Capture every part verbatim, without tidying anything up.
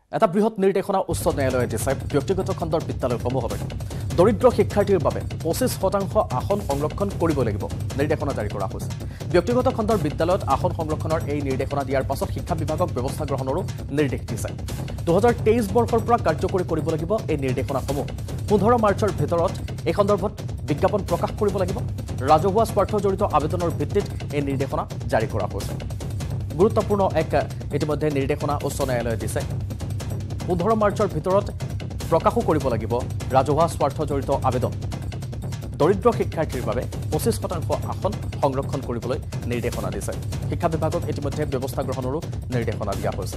এটা বৃহৎ নিৰ্দেশনা উচ্চ ন্যায়ালয়ে দিছে ব্যক্তিগত খণ্ডৰ বিদ্যালয়সমূহলৈ দৰিদ্ৰ শিক্ষাৰ্থীৰ বাবে পঁচিছ শতাংশ আসন সংৰক্ষণ কৰিব লাগিব নিৰ্দেশনা জাৰি কৰা হৈছে ব্যক্তিগত খণ্ডৰ বিদ্যালয়ত আসন সংৰক্ষণৰ এই নিৰ্দেশনা দিয়াৰ পাছত শিক্ষা বিভাগক ব্যৱস্থা গ্ৰহণৰো নিৰ্দেশ দিছে দুহেজাৰ তেইছ বৰ্ষৰ পৰা কাৰ্যকৰী কৰিব লাগিব এই নিৰ্দেশনাসমূহ পোন্ধৰ মাৰ্চৰ ভিতৰত এই সন্দৰ্ভত বিজ্ঞাপন প্ৰকাশ কৰিব লাগিব ৰাজহুৱা স্বাৰ্থ জড়িত আবেদনৰ ভিত্তিত এই নিৰ্দেশনা জাৰি কৰা হৈছে গুৰুত্বপূৰ্ণ এক ইতিমধ্যে নিৰ্দেশনা উচ্চ ন্যায়ালয়ে দিছে পোন্ধৰ মাৰ্চৰ ভিতৰত প্ৰকাশো কৰিব লাগিব ৰাজহুৱা স্বাৰ্থ জড়িত আবেদন দৰিদ্ৰ শিক্ষাৰ্থীৰ বাবে পঁচিছ শতাংশ আসন সংৰক্ষণ কৰিবলৈ নিৰ্দেশনা দিছে শিক্ষা বিভাগক ইতিমধ্যে ব্যৱস্থা গ্ৰহণৰো নিৰ্দেশনা দিয়া হৈছে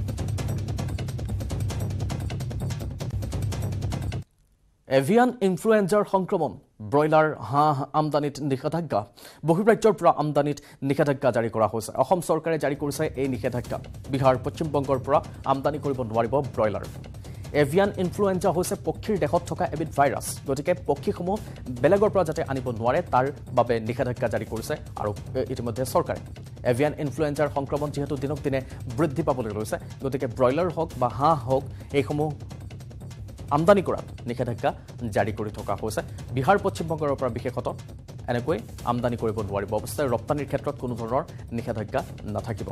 এভিয়ান ইনফ্লুৱেঞ্জাৰ সংক্ৰমণ ব্ৰইলাৰ হাঁহ আমদানিত নিষেধাজ্ঞা বহিৰ্ৰাজ্যৰ পৰা আমদানিত নিষেধাজ্ঞা জাৰি কৰা হৈছে অসম চৰকাৰে জাৰি কৰিছে এই নিষেধাজ্ঞা বিহাৰ পশ্চিম বংগৰ পৰা আমদানি কৰিব নোৱাৰিব ব্ৰইলাৰ এভিয়ান ইনফ্লুৱেঞ্জা হৈছে পক্ষীৰ দেহত থকা এবিধ ভাইৰাছ গতিকে পক্ষীসমূহ বেলেগৰ পৰা যাতে আনিব নোৱাৰে তাৰ বাবে নিষেধাজ্ঞা জাৰি কৰিছে আৰু ইতিমধ্যে চৰকাৰে এভিয়ান ইনফ্লুৱেঞ্জাৰ সংক্ৰমণ যিহেতু দিনক দিনে বৃদ্ধি পাবলৈ লৈছে গতিকে ব্ৰইলাৰ হওক বা হাঁহ হওক এইসমূহ আমদানি কৰাত নিষেধাজ্ঞা জাৰি কৰি থকা হৈছে বিহাৰ পশ্চিম বংগৰ পৰা বিশেষত এনেকৈ আমদানি কৰিব নোৱাৰিব অৱশ্যে ৰপ্তানিৰ ক্ষেত্ৰত কোনো ধৰণৰ নিষেধাজ্ঞা নাথাকিব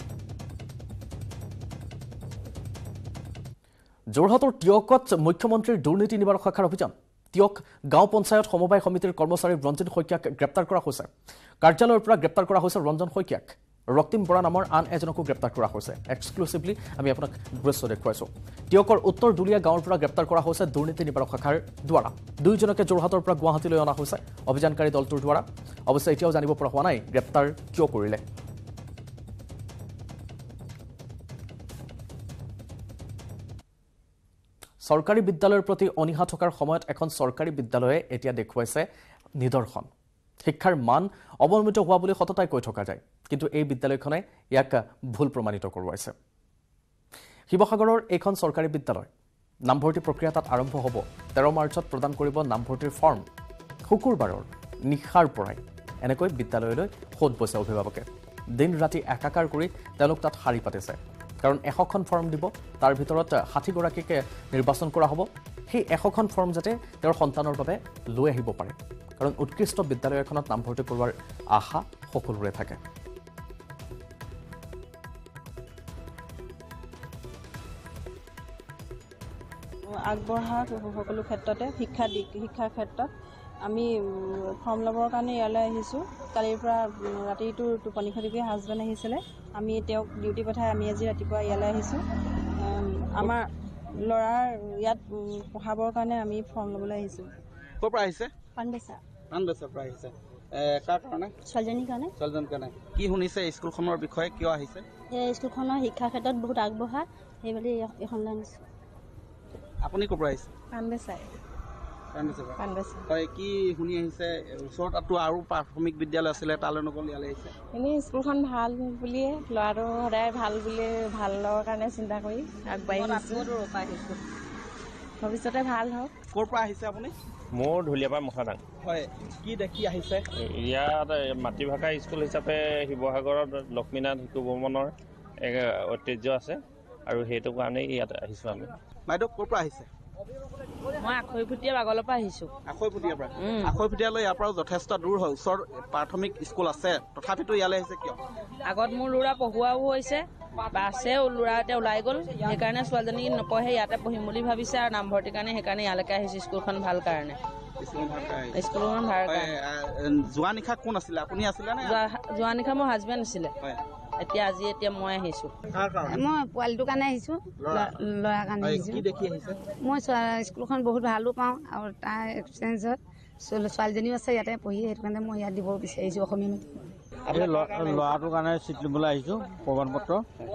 যোৰহাটৰ টিয়কত মুখ্যমন্ত্ৰীৰ দুৰ্নীতি নিবাৰক শাখাৰ অভিযান টিয়ক গাঁও পঞ্চায়ত সমবায় সমিতিৰ কৰ্মচাৰী ৰঞ্জন শইকীয়াক গ্ৰেপ্তাৰ কৰা হৈছে কাৰ্যালয়ৰ পৰা গ্ৰেপ্তাৰ কৰা হৈছে ৰঞ্জন শইকীয়াক ৰক্তিম বৰা নামৰ আন এজনকো গ্ৰেপ্তাৰ কৰা হৈছে এক্সক্লুসিভলি আমি আপোনাক দৃশ্য দেখুৱাইছো টিয়কৰ উত্তৰ দুলীয়া গাঁৱৰ পৰা গ্ৰেপ্তাৰ কৰা হৈছে দুৰ্নীতি নিবাৰক শাখাৰ দ্বাৰা দুইজনকে যোৰহাটৰ পৰা গুৱাহাটীলৈ অনা হৈছে অভিযানকাৰী দলটোৰ দ্বাৰা অৱশ্যে এতিয়াও জানিব পৰা হোৱা নাই গ্ৰেপ্তাৰ কিয় কৰিলে চৰকাৰী বিদ্যালয়ৰ প্ৰতি অনিহা থকাৰ সময়ত এখন চৰকাৰী বিদ্যালয়ে এতিয়া দেখুৱাইছে নিদৰ্শন শিক্ষাৰ মান অৱনমিত হোৱা বুলি সততাই কৈ থকা যায় কিন্তু এই বিদ্যালয়খনে ইয়াক ভুল প্ৰমাণিত কৰোৱাইছে শিৱসাগৰৰ এইখন চৰকাৰী বিদ্যালয় নামভৰ্তি প্ৰক্ৰিয়া তাত আৰম্ভ হ'ব তেৰ মাৰ্চত প্ৰদান কৰিব নামভৰ্তিৰ ফৰ্ম শুকুৰবাৰৰ নিশাৰ পৰাই এনেকৈ বিদ্যালয়লৈ খোদ বৈছে অভিভাৱকে দিন ৰাতি একাকাৰ কৰি তেওঁলোক তাত শাৰী পাতিছে কাৰণ এশখন ফৰ্ম দিব তাৰ ভিতৰত ষাঠি গৰাকীক নিৰ্বাচন কৰা হ'ব সেই এশখন ফৰ্ম যাতে তেওঁৰ সন্তানৰ বাবে লৈ আহিব পাৰে কাৰণ উৎকৃষ্ট বিদ্যালয় এখনত নামভৰ্তি কৰোৱাৰ আশা সকলোৰে থাকে আগবঢ়া সকলো ক্ষেত্ৰতে শিক্ষা শিক্ষাৰ ক্ষেত্ৰত আমি ফৰ্ম ল'বৰ কাৰণে ইয়ালৈ আহিছোঁ কালিৰ পৰা ৰাতিটো টোপনি খতিকৈ হাজবেণ্ড আহিছিলে আমি তেওঁক ডিউটি পঠাই আমি আজি ৰাতিপুৱা ইয়ালৈ আহিছোঁ আমাৰ ল'ৰাৰ ইয়াত পঢ়াবৰ কাৰণে আমি ফৰ্ম ল'বলৈ আহিছোঁ ক'ৰ পৰা আহিছে পানবেচা পানবেচাৰ পৰা আহিছে কাৰ কাৰণে ছোৱালীজনীৰ কাৰণে ছোৱালীজনীৰ কাৰণে কি শুনিছে স্কুলখনৰ বিষয়ে কিয় আহিছে এই স্কুলখনৰ শিক্ষাৰ ক্ষেত্ৰত বহুত আগবঢ়া সেইবুলি এইখনলৈ আনিছোঁ আপুনি ক'ৰ পৰা আহিছে পানবেচাই পানবেচা হয় কি শুনি আহিছে ওচৰতো আৰু প্ৰাথমিক বিদ্যালয় আছিলে তালৈ নগ'ল ইয়ালৈ আহিছে এনেই স্কুলখন ভাল বুলিয়ে ল'ৰাটো সদায় ভাল বুলি ভালৰ কাৰণে চিন্তা কৰি আগবাঢ়ি আহিছোঁ ভৱিষ্যতে ভাল হওক ক'ৰ পৰা আহিছে আপুনি মোৰ ঢুলীয়াৰ পৰা মুখাদাং হয় কি দেখি আহিছে ইয়াত মাতৃভাষা স্কুল হিচাপে শিৱসাগৰত লক্ষ্মীনাথ শিশু ভ্ৰমণৰ এক ঐতিহ্য আছে আৰু সেইটো কাৰণেই ইয়াত আহিছোঁ আমি বাইদেউ ক'ৰ পৰা আহিছে মই আখৈফুটীয়া বাগলৰ পৰা আহিছোঁ আখৈফুটীয়াৰ পৰা আখৈফুটীয়ালৈ ইয়াৰ পৰা যথেষ্ট দূৰ হয় ওচৰ প্ৰাথমিক স্কুল আছে তথাপিতো ইয়ালৈ আহিছে কিয় আগত মোৰ ল'ৰা পঢ়ুৱাও হৈছে বাছেও ল'ৰা এতিয়া ওলাই গ'ল সেইকাৰণে ছোৱালীজনী নপঢ়ে ইয়াতে পঢ়িম বুলি ভাবিছে আৰু নামভৰ্তিৰ কাৰণে সেইকাৰণে ইয়ালৈকে আহিছোঁ স্কুলখন ভাল কাৰণে স্কুলখন ভাল কাৰণে যোৱা নিশা কোন আছিলে আপুনি আছিলে নে যোৱা নিশা মোৰ হাজবেণ্ড আছিলে এতিয়া আজি এতিয়া মই আহিছোঁ মই পোৱালিটোৰ কাৰণে আহিছোঁ ল'ৰাৰ কাৰণে আহিছোঁ মই স্কুলখন বহুত ভালো পাওঁ আৰু তাৰ এক্সপিৰিয়েঞ্চত ছোৱালীজনীও আছে ইয়াতে পঢ়ি সেইটো কাৰণে মই ইয়াত দিব বিচাৰিছোঁ অসমীয়া মিডিয়াম আমি ল'ৰাটোৰ কাৰণে চিট ল'বলৈ আহিছোঁ প্ৰমাণ পত্ৰ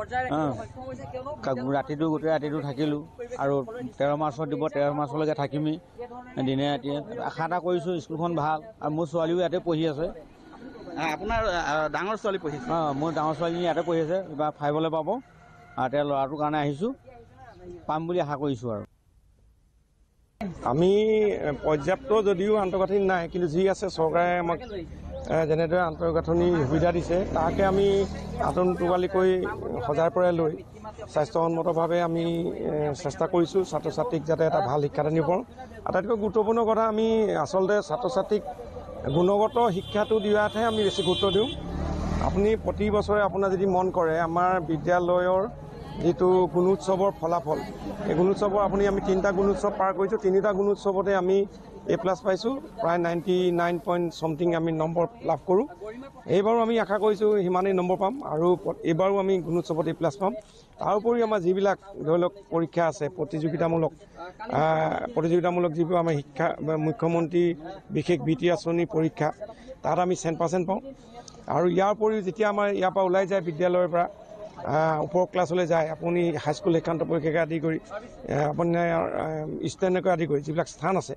ৰাতিটো গোটেই ৰাতিটো থাকিলোঁ আৰু তেৰ মাৰ্চত দিব তেৰ মাৰ্চলৈকে থাকিমেই দিনে ৰাতিয়ে আশা এটা কৰিছোঁ স্কুলখন ভাল আৰু মোৰ ছোৱালীও ইয়াতে পঢ়ি আছে আপোনাৰ ডাঙৰ ছোৱালী পঢ়িছে অঁ মোৰ ডাঙৰ ছোৱালীজনী ইয়াতে পঢ়ি আছে এইবাৰ ফাইভলৈ পাব আৰু তেওঁ ল'ৰাটোৰ কাৰণে আহিছোঁ পাম বুলি আশা কৰিছোঁ আৰু আমি পৰ্যাপ্ত যদিও আন্তঃগাঁথনি নাই কিন্তু যি আছে চৰকাৰে আমাক যেনেদৰে আন্তঃগাঁথনি সুবিধা দিছে তাকে আমি আতংকবালিকৈ সজাই পৰাই লৈ স্বাস্থ্যসন্মতভাৱে আমি চেষ্টা কৰিছোঁ ছাত্ৰ ছাত্ৰীক যাতে এটা ভাল শিক্ষা দিব পাৰোঁ। আটাইতকৈ গুৰুত্বপূৰ্ণ কথা আমি আচলতে ছাত্ৰ ছাত্ৰীক গুণগত শিক্ষাটো দিয়াতহে আমি বেছি গুৰুত্ব দিওঁ। আপুনি প্ৰতি বছৰে আপোনাৰ যদি মন কৰে আমাৰ বিদ্যালয়ৰ যিটো গুণোৎসৱৰ ফলাফল এই গুণোৎসৱৰ আপুনি আমি তিনিটা গুণোৎসৱ পাৰ কৰিছোঁ। তিনিটা গুণোৎসৱতে আমি এ প্লাছ পাইছোঁ, প্ৰায় নাইণ্টি নাইন পইণ্ট চামথিং আমি নম্বৰ লাভ কৰোঁ। এইবাৰো আমি আশা কৰিছোঁ সিমানেই নম্বৰ পাম আৰু এইবাৰো আমি গুণোৎসৱত এ প্লাছ পাম। তাৰ উপৰিও আমাৰ যিবিলাক ধৰি লওক পৰীক্ষা আছে প্ৰতিযোগিতামূলক প্ৰতিযোগিতামূলক যিবোৰ আমাৰ শিক্ষা মুখ্যমন্ত্ৰী বিশেষ বৃত্তি আঁচনি পৰীক্ষা তাত আমি চেণ্ট পাৰ্চেণ্ট পাওঁ। আৰু ইয়াৰ উপৰিও যেতিয়া আমাৰ ইয়াৰ পৰা ওলাই যায় বিদ্যালয়ৰ পৰা ওপৰ ক্লাছলৈ যায় আপুনি হাইস্কুল শিক্ষান্ত পৰীক্ষাকে আদি কৰি আপোনাৰ ষ্টেণ্ডকে আদি কৰি যিবিলাক স্থান আছে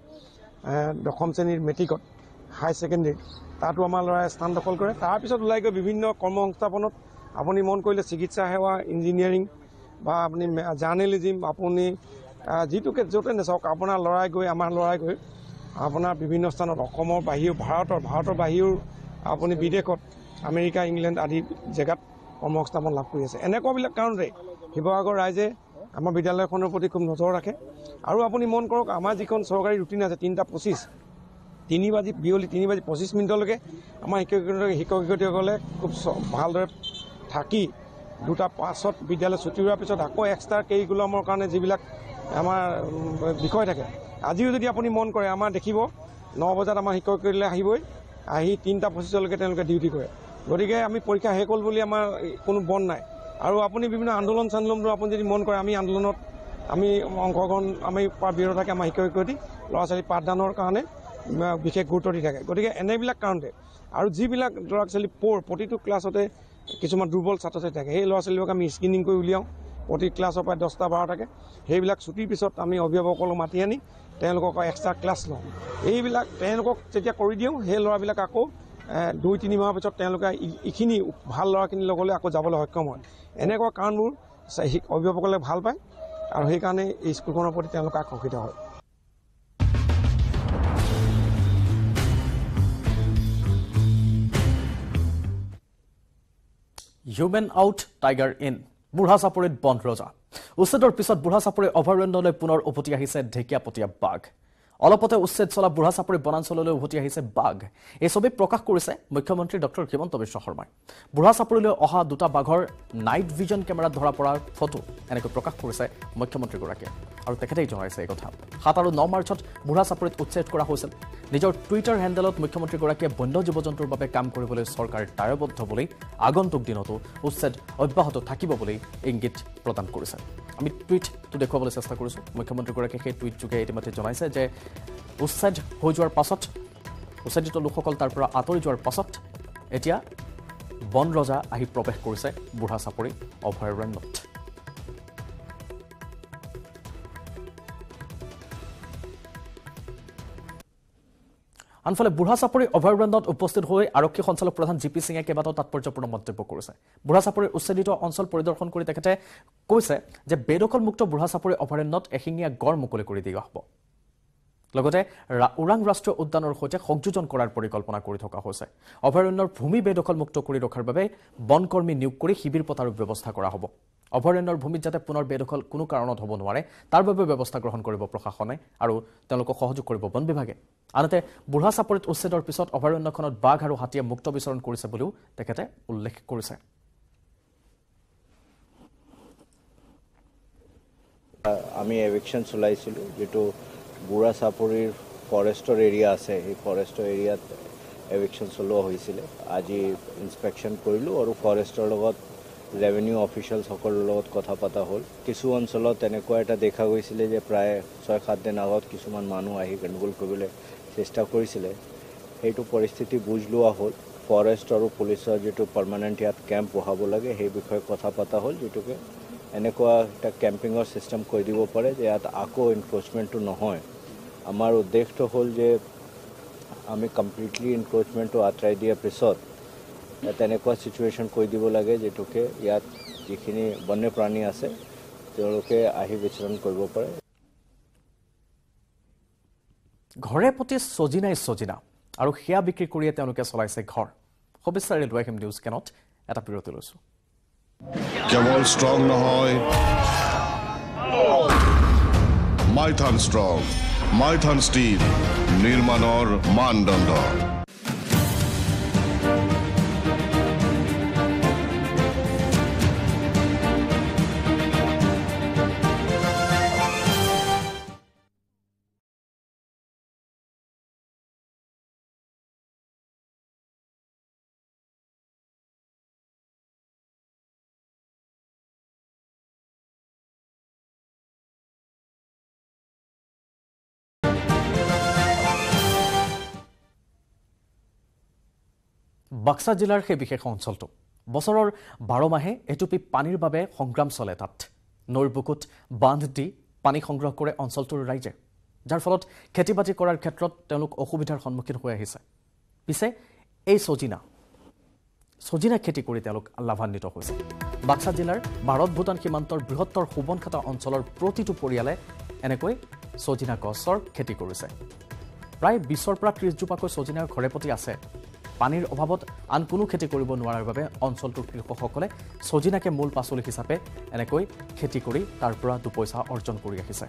দশম শ্ৰেণীৰ মেট্ৰিকত হাই ছেকেণ্ডেৰী তাতো আমাৰ ল'ৰাই স্থান দখল কৰে। তাৰপিছত ওলাই গৈ বিভিন্ন কৰ্ম সংস্থাপনত আপুনি মন কৰিলে চিকিৎসা সেৱা ইঞ্জিনিয়াৰিং বা আপুনি জাৰ্নেলিজিম আপুনি যিটোকে য'তে নাচাওক আপোনাৰ ল'ৰাই গৈ আমাৰ ল'ৰাই গৈ আপোনাৰ বিভিন্ন স্থানত অসমৰ বাহিৰ ভাৰতৰ ভাৰতৰ বাহিৰৰ আপুনি বিদেশত আমেৰিকা ইংলেণ্ড আদি জেগাত কৰ্মসংস্থাপন লাভ কৰি আছে। এনেকুৱাবিলাক কাৰণতে শিৱসাগৰ ৰাইজে আমাৰ বিদ্যালয়খনৰ প্ৰতি খুব নজৰ ৰাখে। আৰু আপুনি মন কৰক আমাৰ যিখন চৰকাৰী ৰুটিন আছে তিনিটা পঁচিছ তিনি বাজি বিয়লি তিনি বাজি পঁচিছ মিনিটলৈকে আমাৰ শিক্ষক শিক্ষক শিক্ষয়িত্ৰীসকলে খুব ভালদৰে থাকি দুটা পাছত বিদ্যালয় ছুটি হোৱাৰ পিছত আকৌ এক্সট্ৰা কেৰিকুলামৰ কাৰণে যিবিলাক আমাৰ বিষয় থাকে আজিও যদি আপুনি মন কৰে আমাৰ দেখিব ন বজাত আমাৰ শিক্ষক শিক্ষয়িত্ৰীলৈ আহিবই, আহি তিনিটা পঁচিছলৈকে তেওঁলোকে ডিউটি কৰে। গতিকে আমি পৰীক্ষা শেষ হ'ল বুলি আমাৰ কোনো বন নাই। আৰু আপুনি বিভিন্ন আন্দোলন চান্দোলনটো আপুনি যদি মন কৰে আমি আন্দোলনত আমি অংশগ্ৰহণ আমি বিৰত থাকে আমাৰ শিক্ষক শিক্ষয়িত্ৰী ল'ৰা ছোৱালী পাঠদানৰ কাৰণে বিশেষ গুৰুত্ব দি থাকে। গতিকে এনেবিলাক কাৰণতে আৰু যিবিলাক ল'ৰা ছোৱালী পৰ প্ৰতিটো ক্লাছতে কিছুমান দুৰ্বল ছাত্ৰ ছাত্ৰী থাকে সেই ল'ৰা ছোৱালীবোৰক আমি স্ক্ৰিনিং কৰি উলিয়াওঁ প্ৰতি ক্লাছৰ পৰা দহটা বাৰ থাকে। সেইবিলাক ছুটিৰ পিছত আমি অভিভাৱকসকলক মাতি আনি তেওঁলোকক এক্সট্ৰা ক্লাছ লওঁ। এইবিলাক তেওঁলোকক যেতিয়া কৰি দিওঁ সেই ল'ৰাবিলাক আকৌ দুই তিনি মাহৰ পিছত তেওঁলোকে এইখিনি ভাল ল'ৰাখিনিৰ লগলৈ আকৌ যাবলৈ সক্ষম হয়। এনেকুৱা কাৰণবোৰ অভিভাৱকসকলে ভাল পায় আৰু সেইকাৰণে এই স্কুলখনৰ প্ৰতি তেওঁলোকে আকৰ্ষিত হয়। হিউমেন আউট টাইগাৰ ইন বুঢ়া চাপৰিত বন্ধ ৰজা। উচ্ছেদৰ পিছত বুঢ়া চাপৰি অভয়াৰণ্যলৈ পুনৰ উভতি আহিছে ঢেকীয়াপতীয়া বাঘ। অলপতে উচ্ছেদ চলা বুঢ়া চাপৰি বনাঞ্চললৈ উভতি আহিছে বাঘ। এই ছবি প্ৰকাশ কৰিছে মুখ্যমন্ত্ৰী ডক্টৰ হিমন্ত বিশ্ব শৰ্মাই। বুঢ়া চাপৰিলৈ অহা দুটা বাঘৰ নাইট ভিজন কেমেৰাত ধৰা পৰা ফটো এনেকৈ প্ৰকাশ কৰিছে মুখ্যমন্ত্ৰীগৰাকীয়ে। আৰু তেখেতেই জনাইছে এই কথা। সাত আৰু ন মাৰ্চত বুঢ়া চাপৰিত উচ্ছেদ কৰা হৈছিল। নিজৰ টুইটাৰ হেণ্ডেলত মুখ্যমন্ত্ৰীগৰাকীয়ে বন্য জীৱ জন্তুৰ বাবে কাম কৰিবলৈ চৰকাৰ দায়বদ্ধ বুলি আগন্তুক দিনতো উচ্ছেদ অব্যাহত থাকিব বুলি ইংগিত প্ৰদান কৰিছে। আমি টুইটটো দেখুৱাবলৈ চেষ্টা কৰিছোঁ। মুখ্যমন্ত্ৰীগৰাকীয়ে সেই টুইটযোগে ইতিমধ্যে জনাইছে যে উচ্ছেদ হৈ যোৱাৰ পাছত উচ্ছেদিত লোকসকল তাৰ পৰা আঁতৰি যোৱাৰ পাছত এতিয়া বন ৰজা আহি প্ৰৱেশ কৰিছে বুঢ়া চাপৰি অভয়াৰণ্যত। আনফালে বুঢ়া চাপৰি অভয়াৰণ্যত উপস্থিত হৈ আৰক্ষী সঞ্চালক প্ৰধান জি পি সিঙে কেইবাটাও তাৎপৰ্যপূৰ্ণ মন্তব্য কৰিছে। বুঢ়া চাপৰিৰ উচ্ছেদিত অঞ্চল পৰিদৰ্শন কৰি তেখেতে কৈছে যে বেদখলমুক্ত বুঢ়া চাপৰি অভয়াৰণ্যত এশিঙীয়া গড় মুকলি কৰি দিয়া হ'ব। লগতে ওৰাং ৰাষ্ট্ৰীয় উদ্যানৰ সৈতে সংযোজন কৰাৰ পৰিকল্পনা কৰি থকা হৈছে। অভয়াৰণ্যৰ ভূমি বেদখলমুক্ত কৰি ৰখাৰ বাবে বনকৰ্মী নিয়োগ কৰি শিবিৰ পতাৰ ব্যৱস্থা কৰা হ'ব। অভয়াৰণ্যৰ ভূমিত যাতে পুনৰ বেদখল কোনো কাৰণত হ'ব নোৱাৰে তাৰ বাবে ব্যৱস্থা গ্ৰহণ কৰিব প্ৰশাসনে আৰু তেওঁলোকক সহযোগ কৰিব বন বিভাগে। আনহাতে বুঢ়া চাপৰিত উচ্ছেদৰ পিছত অভয়াৰণ্যখনত বাঘ আৰু হাতীয়ে মুক্ত বিচৰণ কৰিছে বুলিও তেখেতে উল্লেখ কৰিছে। আমি এভিকশ্যন চলাইছিলোঁ যিটো বুঢ়া চাপৰিৰ ফৰেষ্টৰ এৰিয়া আছে সেই ফৰেষ্টৰ এৰিয়াত এভিকশ্যন চলোৱা হৈছিলে। আজি ইনস্পেকশ্যন কৰিলোঁ আৰু ফৰেষ্টৰ লগত ৰেভিনিউ অফিচিয়েলসকলৰ লগত কথা পতা হ'ল। কিছু অঞ্চলত এনেকুৱা এটা দেখা গৈছিলে যে প্ৰায় ছয় সাত দিন আগত কিছুমান মানুহ আহি গণ্ডগোল কৰিবলৈ চেষ্টা কৰিছিলে। সেইটো পৰিস্থিতি বুজ লোৱা হ'ল। ফৰেষ্ট আৰু পুলিচৰ যিটো পাৰ্মানেণ্ট ইয়াত কেম্প বহাব লাগে সেই বিষয়ে কথা পতা হ'ল, যিটোকে এনেকুৱা এটা কেম্পিঙৰ ছিষ্টেম কৰি দিব পাৰে যে ইয়াত আকৌ এনক্ৰ'চমেণ্টটো নহয়। আমাৰ উদ্দেশ্যটো হ'ল যে আমি কমপ্লিটলি এনক্ৰ'চমেণ্টটো আঁতৰাই দিয়াৰ পিছত ইয়াত এনেকুৱা ছিটুৱেশ্যন কৰি দিব লাগে যিটোকে ইয়াত যিখিনি বন্যপ্ৰাণী আছে তেওঁলোকে আহি বিচৰণ কৰিব পাৰে। ঘৰে প্ৰতি ছজিনাই ছজিনা আৰু সেয়া বিক্ৰী কৰিয়ে তেওঁলোকে চলাইছে ঘৰ সবিস্তাৰে লৈ আহিম নিউজ কেনত এটা বিৰতি লৈছোঁ কেৱল ষ্ট্ৰং নহয় মাইথান ষ্ট্ৰং মাইথান ষ্টীল নিৰ্মাণৰ মানদণ্ড বাক্সা জিলাৰ সেই বিশেষ অঞ্চলটো বছৰৰ বাৰ মাহে এটুপি পানীৰ বাবে সংগ্ৰাম চলে তাত নৈৰ বুকুত বান্ধ দি পানী সংগ্ৰহ কৰে অঞ্চলটোৰ ৰাইজে যাৰ ফলত খেতিবাতি কৰাৰ ক্ষেত্ৰত তেওঁলোক অসুবিধাৰ সন্মুখীন হৈ আহিছে পিছে এই সজিনা সজিনা খেতি কৰি তেওঁলোক লাভান্বিত হৈছে বাক্সা জিলাৰ ভাৰত ভূটান সীমান্তৰ বৃহত্তৰ সুবনখাটা অঞ্চলৰ প্ৰতিটো পৰিয়ালে এনেকৈ সজিনা গছৰ খেতি কৰিছে প্ৰায় বিশৰ পৰা ত্ৰিশ জোপাকৈ সজিনাৰ ঘৰে প্ৰতি আছে পানীৰ অভাৱত আন কোনো খেতি কৰিব নোৱাৰাৰ বাবে অঞ্চলটোৰ কৃষকসকলে সজিনাকে মূল পাচলি হিচাপে এনেকৈ খেতি কৰি তাৰ পৰা দুপইচা অৰ্জন কৰি আহিছে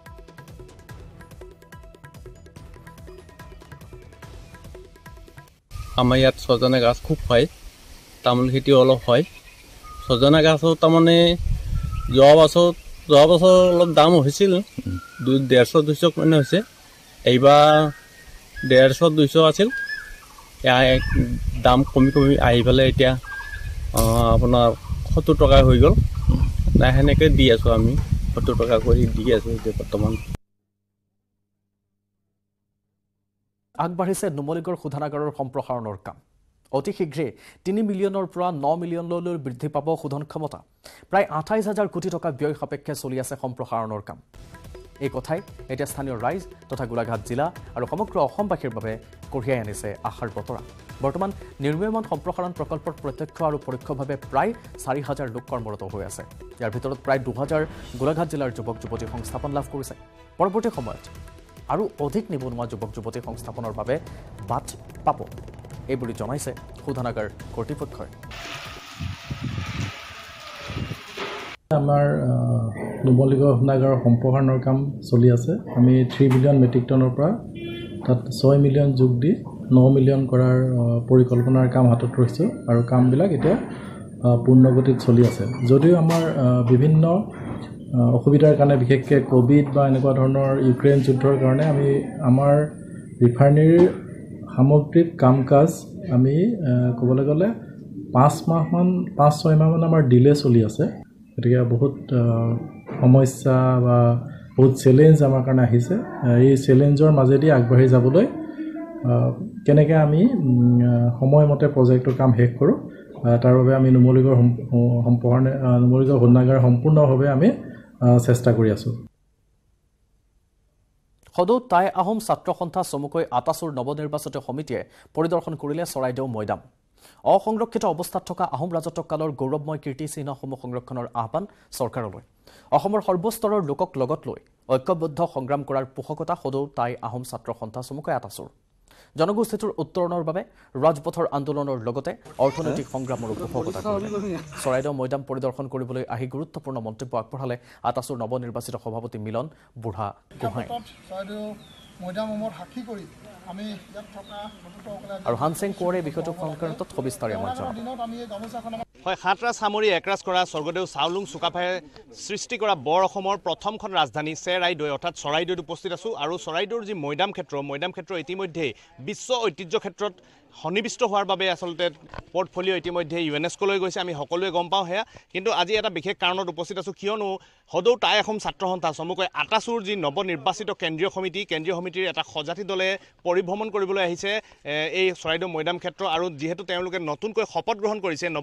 আমাৰ ইয়াত সজনা গাছ খুব হয় তামোল খেতি অলপ হয় সজনা গাছৰ তাৰমানে যোৱা বছৰ যোৱা বছৰ অলপ দাম হৈছিল দুই ডেৰশ দুইশ মানে হৈছে এইবাৰ ডেৰশ দুইশ আছিল দাম কমি কমি আহি পেলাই এতিয়া আপোনাৰ সত্তৰ টকা হৈ গ'ল নাই সেনেকৈ দি আছোঁ আমি সত্তৰ টকা কৰি দি আছোঁ এতিয়া বৰ্তমান আগবাঢ়িছে নুমলীগড় শোধনাগাৰৰ সম্প্ৰসাৰণৰ কাম অতি শীঘ্ৰে তিনি মিলিয়নৰ পৰা ন মিলিয়নলৈ বৃদ্ধি পাব শোধন ক্ষমতা প্ৰায় আঠাইছ হাজাৰ কোটি টকা ব্যয় সাপেক্ষে চলি আছে সম্প্ৰসাৰণৰ কাম এই কথাই এতিয়া স্থানীয় ৰাইজ তথা গোলাঘাট জিলা আৰু সমগ্ৰ অসমবাসীৰ বাবে কঢ়িয়াই আনিছে আশাৰ বতৰা বৰ্তমান নিৰ্মীয়মান সম্প্ৰসাৰণ প্ৰকল্পৰ প্ৰত্যক্ষ আৰু পৰোক্ষভাৱে প্ৰায় চাৰি হাজাৰ লোক কৰ্মৰত হৈ আছে ইয়াৰ ভিতৰত প্ৰায় দুহাজাৰ গোলাঘাট জিলাৰ যুৱক যুৱতী সংস্থাপন লাভ কৰিছে পৰৱৰ্তী সময়ত আৰু অধিক নিবনুৱা যুৱক যুৱতী সংস্থাপনৰ বাবে বাট পাব এই বুলি জনাইছে শোধনাগাৰ কৰ্তৃপক্ষই আমাৰ নুমলীগড় শোধনাগাৰৰ সম্প্ৰসাৰণৰ কাম চলি আছে আমি থ্ৰী মিলিয়ন মেট্ৰিক টনৰ পৰা তাত ছয় মিলিয়ন যোগ দি ন মিলিয়ন কৰাৰ পৰিকল্পনাৰ কাম হাতত লৈছোঁ আৰু কামবিলাক এতিয়া পূৰ্ণগতিত চলি আছে যদিও আমাৰ বিভিন্ন অসুবিধাৰ কাৰণে বিশেষকৈ কোভিড বা এনেকুৱা ধৰণৰ ইউক্ৰেইন যুদ্ধৰ কাৰণে আমি আমাৰ ৰিফাইনেৰীৰ সামগ্ৰিক কাম কাজ আমি ক'বলৈ গ'লে পাঁচ মাহমান পাঁচ ছয় মাহমান আমাৰ ডিলে চলি আছে গতিকে বহুত সমস্যা বা বহুত চেলেঞ্জ আমাৰ কাৰণে আহিছে এই চেলেঞ্জৰ মাজেদি আগবাঢ়ি যাবলৈ কেনেকৈ আমি সময়মতে প্ৰজেক্টৰ কাম শেষ কৰোঁ তাৰ বাবে আমি নুমলীগড় সম্প্ৰসাৰণ নুমলীগড় শোধনাগাৰ সম্পূৰ্ণভাৱে আমি চেষ্টা কৰি আছোঁ সদৌ টাই আহোম ছাত্ৰ সন্থা চমুকৈ আটাচুৰ নৱনিৰ্বাচিত সমিতিয়ে পৰিদৰ্শন কৰিলে চৰাইদেউ মৈদাম অসংৰক্ষিত অৱস্থাত থকা আহোম ৰাজত্ব কালৰ গৌৰৱময় কীৰ্তিচিহ্নসমূহ সংৰক্ষণৰ আহ্বান চৰকাৰলৈ অসমৰ সৰ্বস্তৰৰ লোকক লগত লৈ ঐক্যবদ্ধ সংগ্ৰাম কৰাৰ পোষকতা সদৌ টাই আহোম ছাত্ৰ সন্থা চমুকৈ আটাচুৰ জনগোষ্ঠীটোৰ উত্তৰণৰ বাবে ৰাজপথৰ আন্দোলনৰ লগতে অৰ্থনৈতিক সংগ্ৰামৰ পোষকতা কৰিলে চৰাইদেউ মৈদাম পৰিদৰ্শন কৰিবলৈ আহি গুৰুত্বপূৰ্ণ মন্তব্য আগবঢ়ালে আটাচুৰ নৱনিৰ্বাচিত সভাপতি মিলন বুঢ়া গোহাঁই আৰু হানসেং কোঁৱৰে বিষয়টো সংক্ৰান্তত সবিস্তাৰে আমাৰ জনায় হয় সাতৰাজ সামৰি একৰাজ কৰা স্বৰ্গদেউ চাওলুং চুকাফাই সৃষ্টি কৰা বৰ অসমৰ প্ৰথমখন ৰাজধানী চেৰাইদেউ অৰ্থাৎ চৰাইদেউত উপস্থিত আছোঁ আৰু চৰাইদেউৰ যি মৈদাম ক্ষেত্ৰ মৈদাম ক্ষেত্ৰ ইতিমধ্যেই বিশ্ব ঐতিহ্য ক্ষেত্ৰত সন্নিৱিষ্ট হোৱাৰ বাবে আচলতে পৰ্টফলিঅ' ইতিমধ্যে ইউনেস্কোলৈ গৈছে আমি সকলোৱে গম পাওঁ সেয়া কিন্তু আজি এটা বিশেষ কাৰণত উপস্থিত আছোঁ কিয়নো সদৌ টাই আহোম ছাত্ৰ সন্থা চমুকৈ আটাচুৰ যি নৱনিৰ্বাচিত কেন্দ্ৰীয় সমিতি কেন্দ্ৰীয় সমিতিৰ এটা সজাতি দলে পৰিভ্ৰমণ কৰিবলৈ আহিছে এই চৰাইদেউ মৈদাম ক্ষেত্ৰ আৰু যিহেতু তেওঁলোকে নতুনকৈ শপত গ্ৰহণ কৰিছে নৱনিৰ্বাচিত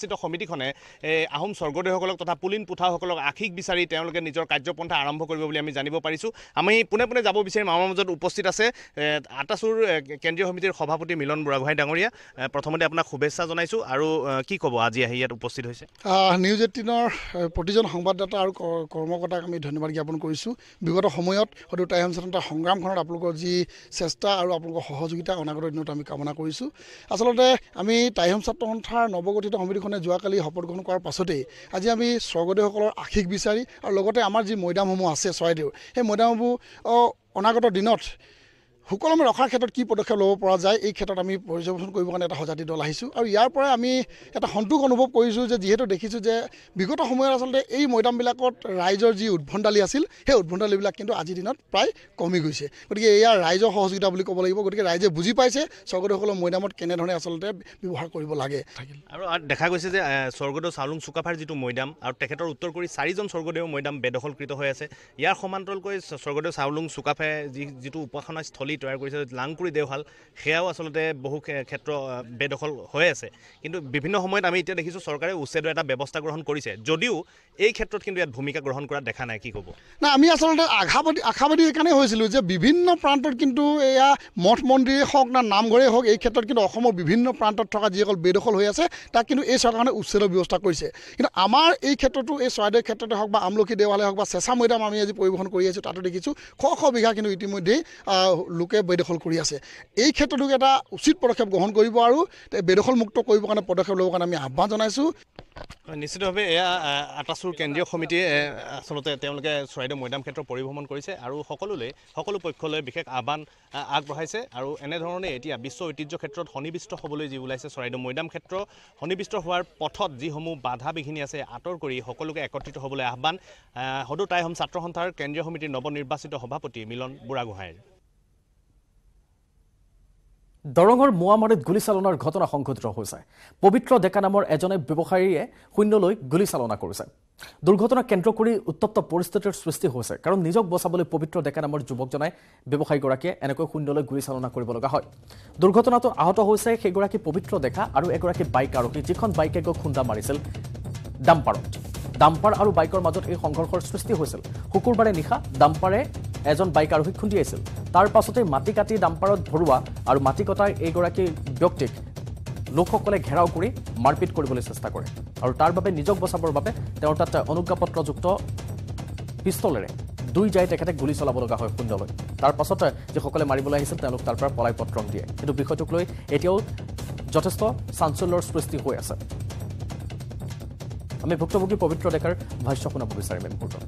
নিৰ্বাচিত সমিতিখনে আহোম স্বৰ্গদেউসকলক তথা পুলিন পুথাসকলক আশীষ বিচাৰি তেওঁলোকে নিজৰ কাৰ্যপন্থা আৰম্ভ কৰিব বুলি আমি জানিব পাৰিছোঁ আমি পোনে পোনে যাব বিচাৰিম আমাৰ মাজত উপস্থিত আছে আটাচুৰ কেন্দ্ৰীয় সমিতিৰ সভাপতি মিলন বুঢ়াগোহাঁই ডাঙৰীয়া প্ৰথমতে আপোনাক শুভেচ্ছা জনাইছোঁ আৰু কি ক'ব আজি আহি ইয়াত উপস্থিত হৈছে নিউজ এইটিনৰ প্ৰতিজন সংবাদদাতা আৰু কৰ্মকৰ্তাক আমি ধন্যবাদ জ্ঞাপন কৰিছোঁ বিগত সময়ত হয়তো টাইম স্বাধীনতা সংগ্ৰামখনত আপোনালোকৰ যি চেষ্টা আৰু আপোনালোকৰ সহযোগিতা অনাগত দিনত আমি কামনা কৰিছোঁ আচলতে আমি টাইম ছাত্ৰ সন্থাৰ নৱগঠিত সমিতিখনে যোৱাকালি শপত গ্ৰহণ কৰাৰ পাছতেই আজি আমি স্বৰ্গদেউসকলৰ আশীষ বিচাৰি আৰু লগতে আমাৰ যি মৈদামসমূহ আছে চৰাইদেউৰ সেই মৈদামসমূহ অনাগত দিনত সুকলমে ৰখাৰ ক্ষেত্ৰত কি পদক্ষেপ ল'ব পৰা যায় এই ক্ষেত্ৰত আমি পৰ্যবেক্ষণ কৰিবৰ কাৰণে এটা সজাতি দল আহিছোঁ আৰু ইয়াৰ পৰাই আমি এটা সন্তোষ অনুভৱ কৰিছোঁ যে যিহেতু দেখিছোঁ যে বিগত সময়ত আচলতে এই মৈদামবিলাকত ৰাইজৰ যি উদ্ভণ্ডালি আছিল সেই উদ্ভণ্ডালিবিলাক কিন্তু আজিৰ দিনত প্ৰায় কমি গৈছে গতিকে এয়া ৰাইজৰ সহযোগিতা বুলি ক'ব লাগিব গতিকে ৰাইজে বুজি পাইছে স্বৰ্গদেউসকলৰ মৈদামত কেনেধৰণে আচলতে ব্যৱহাৰ কৰিব লাগে আৰু দেখা গৈছে যে স্বৰ্গদেউ চাওলুং চুকাফাৰ যিটো মৈদাম আৰু তেখেতৰ উত্তৰ কৰি চাৰিজন স্বৰ্গদেউ মৈদাম বেদখলকৃত হৈ আছে ইয়াৰ সমান্তৰালকৈ স্বৰ্গদেউ চাওলুং চুকাফাই যি যিটো উপাসনাস্থলী তৈয়াৰ কৰিছে লাংকুৰি দেওশাল সেয়াও আচলতে বহু ক্ষেত্ৰ বেদখল হৈ আছে কিন্তু বিভিন্ন সময়ত আমি এতিয়া দেখিছোঁ চৰকাৰে উচ্ছেদৰ এটা ব্যৱস্থা গ্ৰহণ কৰিছে যদিও এই ক্ষেত্ৰত কিন্তু ইয়াত ভূমিকা গ্ৰহণ কৰা দেখা নাই কি ক'ব না আমি আচলতে আশাবাদী আশাবাদী এইকাৰণে হৈছিলোঁ যে বিভিন্ন প্ৰান্তত কিন্তু এয়া মঠ মন্দিৰেই হওক না নামঘৰেই হওক এই ক্ষেত্ৰত কিন্তু অসমৰ বিভিন্ন প্ৰান্তত থকা যিসকল বেদখল হৈ আছে তাক কিন্তু এই চৰকাৰে উচ্ছেদৰ ব্যৱস্থা কৰিছে কিন্তু আমাৰ এই ক্ষেত্ৰতো এই চৰাইদেউৰ ক্ষেত্ৰতে হওক বা আমলখি দেৱালয় হওক বা চেঁচা মৈদাম আমি আজি পৰিৱেশন কৰি আছোঁ তাতো দেখিছোঁ শ শ বিঘা কিন্তু ইতিমধ্যেই লোকে বেদখল কৰি আছে এই ক্ষেত্ৰতো এটা উচিত পদক্ষেপ গ্ৰহণ কৰিব আৰু বেদখল মুক্ত কৰিবৰ কাৰণে পদক্ষেপ ল'বৰ কাৰণে আমি আহ্বান জনাইছোঁ নিশ্চিতভাৱে এয়া আটাচুৰ কেন্দ্ৰীয় সমিতিয়ে আচলতে তেওঁলোকে চৰাইদেউ মৈদাম ক্ষেত্ৰ পৰিভ্ৰমণ কৰিছে আৰু সকলোলৈ সকলো পক্ষলৈ বিশেষ আহ্বান আগবঢ়াইছে আৰু এনেধৰণে এতিয়া বিশ্ব ঐতিহ্য ক্ষেত্ৰত সন্নিৱিষ্ট হ'বলৈ যি ওলাইছে চৰাইদেউ মৈদাম ক্ষেত্ৰ সন্নিৱিষ্ট হোৱাৰ পথত যিসমূহ বাধা বিঘিনি আছে আঁতৰ কৰি সকলোকে একত্ৰিত হ'বলৈ আহ্বান সদৌ টাই আহোম ছাত্ৰ সন্থাৰ কেন্দ্ৰীয় সমিতিৰ নৱনিৰ্বাচিত সভাপতি মিলন বুঢ়াগোহাঁইৰ দৰঙৰ মোৱামাৰীত গুলীচালনাৰ ঘটনা সংঘটিত হৈছে পবিত্ৰ ডেকা নামৰ এজনে ব্যৱসায়ীয়ে শূন্যলৈ গুলীচালনা কৰিছে দুৰ্ঘটনা কেন্দ্ৰ কৰি উত্তপ্ত পৰিস্থিতিৰ সৃষ্টি হৈছে কাৰণ নিজক বচাবলৈ পবিত্ৰ ডেকা নামৰ যুৱকজনে ব্যৱসায়ীগৰাকীয়ে এনেকৈ শূন্যলৈ গুলীচালনা কৰিব লগা হয় দুৰ্ঘটনাটো আহত হৈছে সেইগৰাকী পবিত্ৰ ডেকা আৰু এগৰাকী বাইক আৰোহী যিখন বাইকে গৈ খুন্দা মাৰিছিল ডাম্পাৰত ডাম্পাৰ আৰু বাইকৰ মাজত এই সংঘৰ্ষৰ সৃষ্টি হৈছিল শুকুৰবাৰে নিশা ডাম্পাৰে এজন বাইক আৰোহীক খুন্দিয়াইছিল তাৰ পাছতে মাটি কাটি ডাম্পাৰত ভৰোৱা আৰু মাটি কটাই এইগৰাকী ব্যক্তিক লোকসকলে ঘেৰাও কৰি মাৰপিট কৰিবলৈ চেষ্টা কৰে আৰু তাৰ বাবে নিজক বচাবৰ বাবে তেওঁৰ তাত অনুজ্ঞাপত্ৰযুক্ত পিষ্টলেৰে দুই যায় তেখেতে গুলী চলাব লগা হয় শূন্যলৈ তাৰ পাছত যিসকলে মাৰিবলৈ আহিছিল তেওঁলোক তাৰ পৰা পলাই পত্ৰং দিয়ে কিন্তু বিষয়টোক লৈ এতিয়াও যথেষ্ট চাঞ্চল্যৰ সৃষ্টি হৈ আছে আমি ভুক্তভোগী পবিত্ৰ ডেকাৰ ভাষ্য শুনাব বিচাৰিম এই মুহূৰ্তত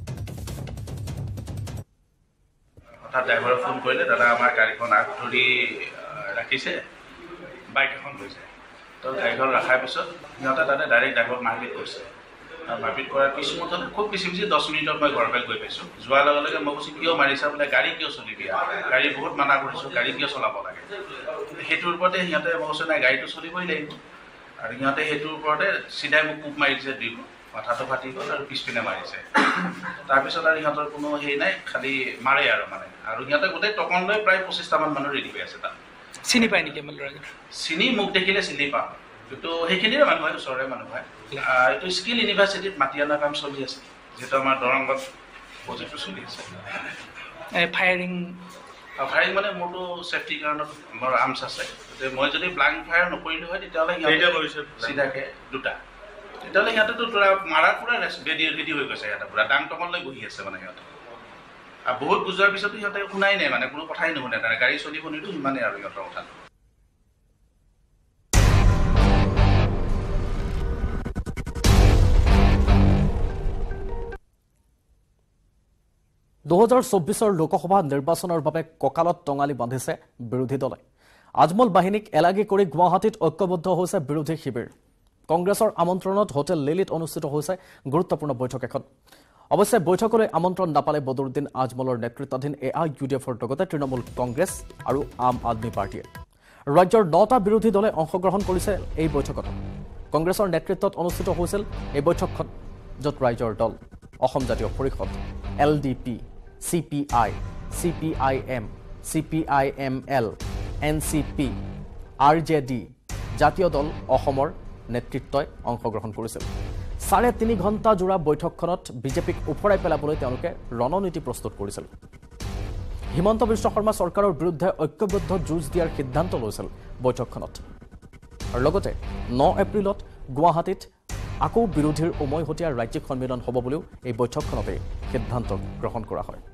হঠাৎ ড্ৰাইভাৰে ফোন কৰিলে দাদা আমাৰ গাড়ীখন আগ ধৰি ৰাখিছে বাইক এখন গৈছে তো গাড়ীখন ৰখাৰ পিছত সিহঁতে তাতে ডাইৰেক্ট ড্ৰাইভাৰক মাৰপিট কৰিছে আৰু মাৰপিট কৰাৰ পিছমতে খুব বেছি বেছি দহ মিনিটত মই ঘৰৰ পৰা গৈ পাইছোঁ যোৱাৰ লগে লগে মই কৈছোঁ কিয় মাৰিছা বোলে গাড়ী কিয় চলিবি গাড়ী বহুত মানা কৰিছোঁ গাড়ী কিয় চলাব লাগে সেইটোৰ ওপৰতে সিহঁতে মই কৈছোঁ নাই গাড়ীটো চলিবই লাগিব আৰু সিহঁতে সেইটোৰ ওপৰতে চিধাই মোক কোব মাৰি দিছে দুই মাথাটো ফাটি গ'ল আৰু পিছপিনে মাৰিছে তাৰপিছত আৰু সিহঁতৰ কোনো হেৰি নাই খালি মাৰে আৰু মানে আৰু সিহঁতে গোটেই টকন লৈ প্ৰায় পঁচিছটামান মানুহ ৰেডি হৈ আছে তাত চিনি পায় নেকি আমাৰ ল'ৰাজন চিনি মোক দেখিলে চিনি পাওঁ কিন্তু সেইখিনিৰে মানুহ হয় ওচৰৰে মানুহ হয় এইটো স্কিল ইউনিভাৰ্চিটিত মাটি অনা কাম চলি আছে যিহেতু আমাৰ দৰঙত প্ৰজেক্টটো চলি আছে ফায়াৰিং ফায়াৰিং মানে মোৰতো ছেফটিৰ কাৰণত মোৰ আৰ্মছ আছে মই যদি ব্লাইণ্ড ফায়াৰ নকৰিলোঁ হয় তেতিয়াহ'লে সিহঁতে চিধাকৈ দুটা তেতিয়াহ'লে সিহঁতেতো তোৰা মাৰাৰ পুৰা ৰেডি ৰেডি হৈ গৈছে সিহঁতে পুৰা ডাং টকনলৈ বহি আছে মানে সিহঁতে আৰু বহুত বুজোৱাৰ পিছতো সিহঁতে শুনাই নাই মানে কোনো কথাই নুশুনে তাৰ গাড়ী চলিব নিদিওঁ ইমানেই আৰু সিহঁতৰ কথা দুহেজাৰ চৌব্বিছৰ লোকসভা নিৰ্বাচনৰ বাবে কঁকালত টঙালি বান্ধিছে বিৰোধী দলে আজমল বাহিনীক এলাগী কৰি গুৱাহাটীত ঐক্যবদ্ধ হৈছে বিৰোধী শিবিৰ কংগ্ৰেছৰ আমন্ত্ৰণত হোটেল লিলিত অনুষ্ঠিত হৈছে গুৰুত্বপূৰ্ণ বৈঠক এখন অৱশ্যে বৈঠকলৈ আমন্ত্ৰণ নাপালে বদৰুদ্দিন আজমলৰ নেতৃত্বাধীন এ আই ইউ ডি এফৰ লগতে তৃণমূল কংগ্ৰেছ আৰু আম আদমী পাৰ্টীয়ে ৰাজ্যৰ নটা বিৰোধী দলে অংশগ্ৰহণ কৰিছে এই বৈঠকত কংগ্ৰেছৰ নেতৃত্বত অনুষ্ঠিত হৈছিল এই বৈঠকখন য'ত ৰাইজৰ দল Asom Jatiya Parishad L D P C P I C P I M C P I M L N C P R J D জাতীয় দল অসমৰ নেতৃত্বই অংশগ্ৰহণ কৰিছিল চাৰে তিনি ঘণ্টা জোৰা বৈঠকখনত বিজেপিক উফৰাই পেলাবলৈ তেওঁলোকে ৰণনীতি প্ৰস্তুত কৰিছিল হিমন্ত বিশ্ব শৰ্মা চৰকাৰৰ বিৰুদ্ধে ঐক্যবদ্ধ যুঁজ দিয়াৰ সিদ্ধান্ত লৈছিল বৈঠকখনত আৰু লগতে ন এপ্ৰিলত গুৱাহাটীত আকৌ বিৰোধীৰ উমৈহতীয়া ৰাজ্যিক সন্মিলন হ'ব বুলিও এই বৈঠকখনতে সিদ্ধান্ত গ্ৰহণ কৰা হয়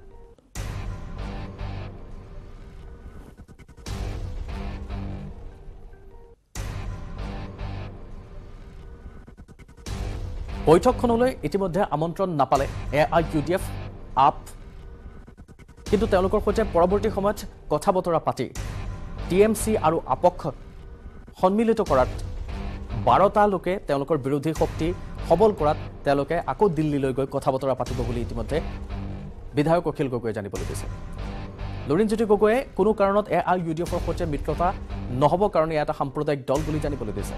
বৈঠকখনলৈ ইতিমধ্যে আমন্ত্ৰণ নাপালে A I U D F আপ কিন্তু তেওঁলোকৰ সৈতে পৰৱৰ্তী সময়ত কথা বতৰা পাতি টি এম চি আৰু আপক সন্মিলিত কৰাত বাৰটা লোকে তেওঁলোকৰ বিৰোধী শক্তি সবল কৰাত তেওঁলোকে আকৌ দিল্লীলৈ গৈ কথা বতৰা পাতিব বুলি ইতিমধ্যে বিধায়ক অখিল গগৈয়ে জানিবলৈ দিছে লুৰিণজ্যোতি গগৈয়ে কোনো কাৰণত এ আই ইউ ডি এফৰ সৈতে মিত্ৰতা নহ'ব কাৰণে এটা সাম্প্ৰদায়িক দল বুলি জানিবলৈ দিছে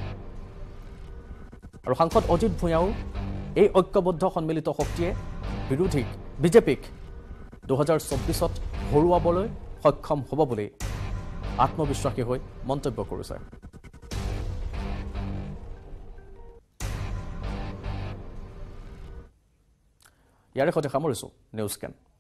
আৰু সাংসদ অজিত ভূঞাও এই ঐক্যবদ্ধ সন্মিলিত শক্তিয়ে বিৰোধীক বিজেপিক দুহেজাৰ চৌব্বিছত হৰুৱাবলৈ সক্ষম হ'ব বুলি আত্মবিশ্বাসী হৈ মন্তব্য কৰিছে ইয়াৰে সৈতে সামৰিছোঁ নিউজ কেন